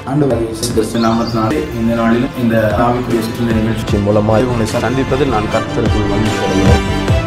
ஆண்டவர் இயேசு கிறிஸ்து நாமத்தினாலே இந்த நாளிலும் இந்த ஆவிக்குரிய சுற்றுலா நிகழ்ச்சி மூலமாக உங்களை சந்திப்பதில் நான் கர்த்தருக்குள் மகிழ்ச்சி அடைகிறேன்.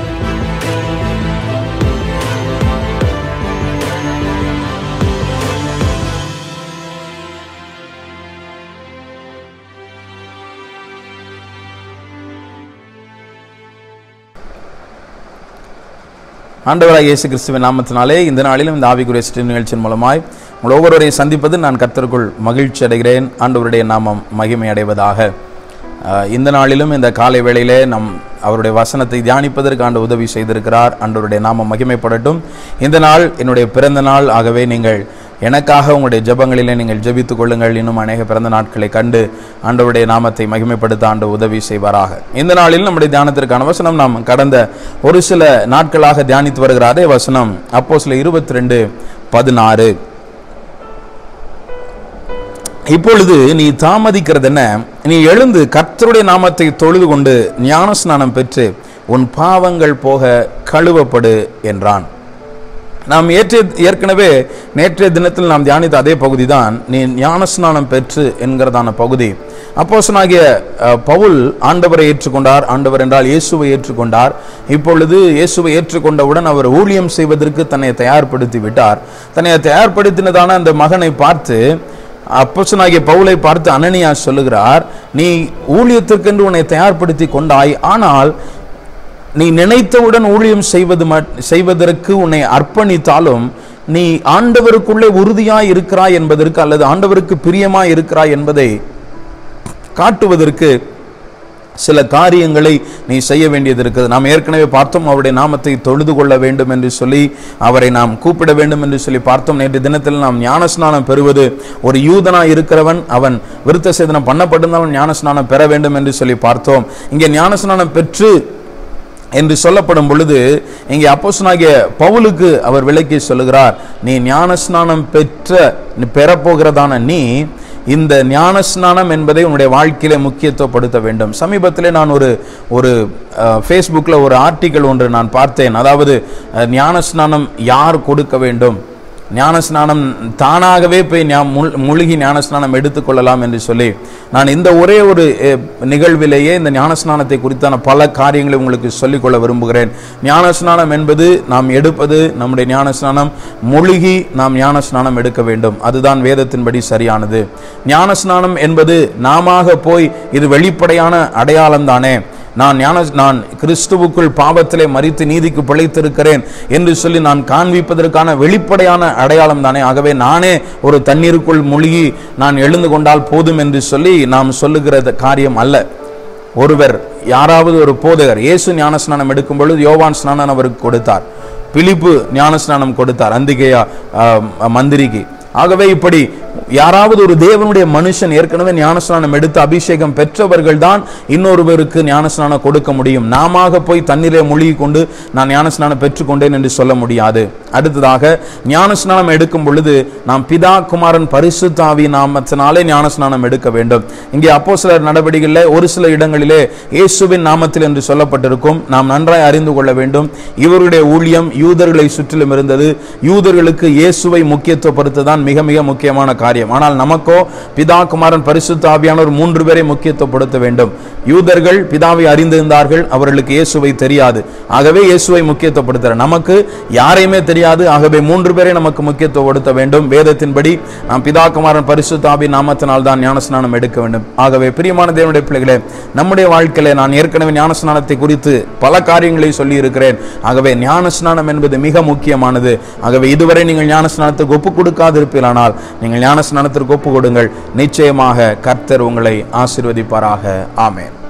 ஆண்டவராகிய இயேசு கிறிஸ்துவின் நாமத்தினாலே இந்த நாளிலும் இந்த ஆவிக்குரிய சுற்றுலா நிகழ்ச்சியின் மூலமாய் உங்கள் ஒவ்வொருவரையும் சந்திப்பது நான் கர்த்தருக்குள் மகிழ்ச்சி அடைகிறேன். ஆண்டவருடைய நாமம் மகிமை அடைவதாக. இந்த நாளிலும் இந்த காலை வேளையிலே அவருடைய வசனத்தை தியானிப்பதற்கு ஆண்டு உதவி செய்திருக்கிறார். ஆண்டவருடைய நாமம் மகிமைப்படட்டும். இந்த நாள் என்னுடைய பிறந்த நாள். ஆகவே நீங்கள் எனக்காக உங்களுடைய ஜெபங்களிலே நீங்கள் ஜெபித்துக் கொள்ளுங்கள். இன்னும் அநேக பிறந்த நாட்களை கண்டு ஆண்டவருடைய நாமத்தை மகிமைப்படுத்த ஆண்டு உதவி செய்வாராக. இந்த நாளில் நம்முடைய தியானத்திற்கான வசனம் நாம் கடந்த ஒரு சில நாட்களாக தியானித்து வருகிற அதே வசனம் அப்போஸ்தலர் 22:16. இப்பொழுது நீ தாமதிக்கிறது என்ன? நீ எழுந்து கர்த்தருடைய நாமத்தை தொழுது கொண்டு ஞானஸ்நானம் பெற்று உன் பாவங்கள் போக கழுவப்படு என்றான். நாம் ஏற்கனவே நேற்றைய தினத்தில் நாம் தியானித்த அதே பகுதி தான் நீ ஞானஸ்நானம் பெற்று என்கிறதான பகுதி. அப்போஸ்தலனாகிய பவுல் ஆண்டவரை ஏற்றுக்கொண்டார். ஆண்டவர் என்றால் இயேசுவை ஏற்றுக்கொண்டார். இப்பொழுது இயேசுவை ஏற்றுக்கொண்டவுடன் அவர் ஊழியம் செய்வதற்கு தன்னை தயார்படுத்தி விட்டார். தன்னை தயார்படுத்தினதான அந்த மகனை பார்த்து அப்போஸ்தலனாகிய பவுலை பார்த்து அனனியா சொல்லுகிறார், நீ ஊழியத்திற்கென்று உன்னை தயார்படுத்தி கொண்டாய், ஆனால் நீ நினைத்தவுடன் ஊழியம் செய்வதற்கு உன்னை அர்ப்பணித்தாலும் நீ ஆண்டவருக்குள்ளே உறுதியாய் இருக்கிறாய் என்பதற்கு அல்லது ஆண்டவருக்கு பிரியமாய் இருக்கிறாய் என்பதை காட்டுவதற்கு சில காரியங்களை நீ செய்ய வேண்டியது இருக்குது. நாம் ஏற்கனவே பார்த்தோம், அவருடைய நாமத்தை தொழுது கொள்ள வேண்டும் என்று சொல்லி அவரை நாம் கூப்பிட வேண்டும் என்று சொல்லி பார்த்தோம். நேற்று தினத்தில் நாம் ஞானஸ்நானம் பெறுவது ஒரு யூதனா இருக்கிறவன் அவன் விருத்த சேதனம் பண்ணப்பட்டிருந்தவன் ஞானஸ்நானம் பெற வேண்டும் என்று சொல்லி பார்த்தோம். இங்கே ஞானஸ்நானம் பெற்று என்று சொல்லப்படும் பொழுது இங்கே அப்போஸ்தலனாகிய பவுலுக்கு அவர் விளக்கி சொல்லுகிறார், நீ ஞானஸ்நானம் பெறப்போகிறதான நீ இந்த ஞானஸ்நானம் என்பதை உன்னுடைய வாழ்க்கையில முக்கியத்துவப்படுத்த வேண்டும். சமீபத்திலே நான் ஒரு ஃபேஸ்புக்கில் ஒரு ஆர்டிக்கல் ஒன்று நான் பார்த்தேன். அதாவது ஞானஸ்நானம் யார் கொடுக்க வேண்டும், ஞானஸ்நானம் தானாகவே போய் முழுகி ஞானஸ்நானம் எடுத்துக்கொள்ளலாம் என்று சொல்லி நான் இந்த ஒரே ஒரு நிகழ்விலேயே இந்த ஞானஸ்நானத்தை குறித்தான பல காரியங்களை உங்களுக்கு சொல்லிக்கொள்ள விரும்புகிறேன். ஞானஸ்நானம் என்பது நாம் எடுப்பது நம்முடைய ஞானஸ்நானம் முழுகி நாம் ஞானஸ்நானம் எடுக்க வேண்டும். அதுதான் வேதத்தின்படி சரியானது. ஞானஸ்நானம் என்பது நாமாக போய் இது வெளிப்படையான அடையாளம் தானே, நான் கிறிஸ்துவுக்குள் பாவத்திலே மரித்து நீதிக்கு பிழைத்திருக்கிறேன் என்று சொல்லி நான் காண்பிப்பதற்கான வெளிப்படையான அடையாளம் தானே. ஆகவே நானே ஒரு தண்ணீருக்குள் மூழ்கி நான் எழுந்து கொண்டால் போதும் என்று சொல்லி நாம் சொல்லுகிற காரியம் அல்ல. ஒருவர் யாராவது ஒரு போதகர் இயேசு ஞானஸ்நானம் எடுக்கும் பொழுது யோவான் ஸ்நானம் அவருக்கு கொடுத்தார், பிலிப்பு ஞானஸ்நானம் கொடுத்தார் அந்திகேயா மந்திரிக்கு. ஆகவே இப்படி யாராவது ஒரு தேவனுடைய மனுஷன் ஏற்கனவே ஞானஸ்நானம் எடுத்து அபிஷேகம் பெற்றவர்கள் தான் இன்னொருவருக்கு ஞானஸ்நானம் கொடுக்க முடியும். நாம போய் தண்ணீரை மூழ்கி கொண்டு நான் ஞானஸ்நானம் பெற்றுக்கொண்டேன் என்று சொல்ல முடியாது. அடுத்ததாக ஞானஸ்நானம் எடுக்கும் பொழுது நாம் பிதா குமாரன் பரிசுத்த ஆவி நாமத்தினாலே ஞானஸ்நானம் எடுக்க வேண்டும். இங்கே அப்போஸ்தலர் நடவடிக்கைகளிலே ஒரு சில இடங்களிலே இயேசுவின் நாமத்தில் என்று சொல்லப்பட்டிருக்கும். நாம் நன்றாய் அறிந்து கொள்ள வேண்டும், இவருடைய ஊழியம் யூதர்களை சுற்றிலும் இருந்தது. யூதர்களுக்கு இயேசுவை முக்கியத்துவப்படுத்ததான் மிக மிக முக்கியமான காரியம். ஆனால் நமக்கோ பிதா குமாரன் பரிசுத்த ஆவியானவர் 3 பேரை முக்கியத்துவப்படுத்த வேண்டும். யூதர்கள் பிதாவை அறிந்திருந்தார்கள், அவர்களுக்கு இயேசுவை தெரியாது. ஆகவே இயேசுவை முக்கியத்துவப்படுத்த நமக்கு யாரையுமே தெரியாது. ஆகவே 3 பேரை நமக்கு முக்கியத்துவப்படுத்த வேண்டும். வேதத்தின்படி நாம் பிதா குமாரன் பரிசுத்த ஆவி நாமத்தினால் தான் ஞானஸ்நானம் எடுக்க வேண்டும். ஆகவே பிரியமான தேவனுடைய பிள்ளைகளே, நம்முடைய வாழ்க்கையிலே நான் ஏற்கனவே ஞானஸ்நானத்தை குறித்து பல காரியங்களை சொல்லி இருக்கிறேன். ஆகவே ஞானஸ்நானம் என்பது மிக முக்கியமானது. ஆகவே இதுவரை நீங்கள் ஞானஸ்நானத்துக்கு ஒப்பு கொடுக்காதிருப்பீர்களானால் நீங்கள் ஞானஸ்நானத்திற்கு ஒப்பு கொடுங்கள். நிச்சயமாக கர்த்தர் உங்களை ஆசீர்வதிப்பாராக. ஆமென்.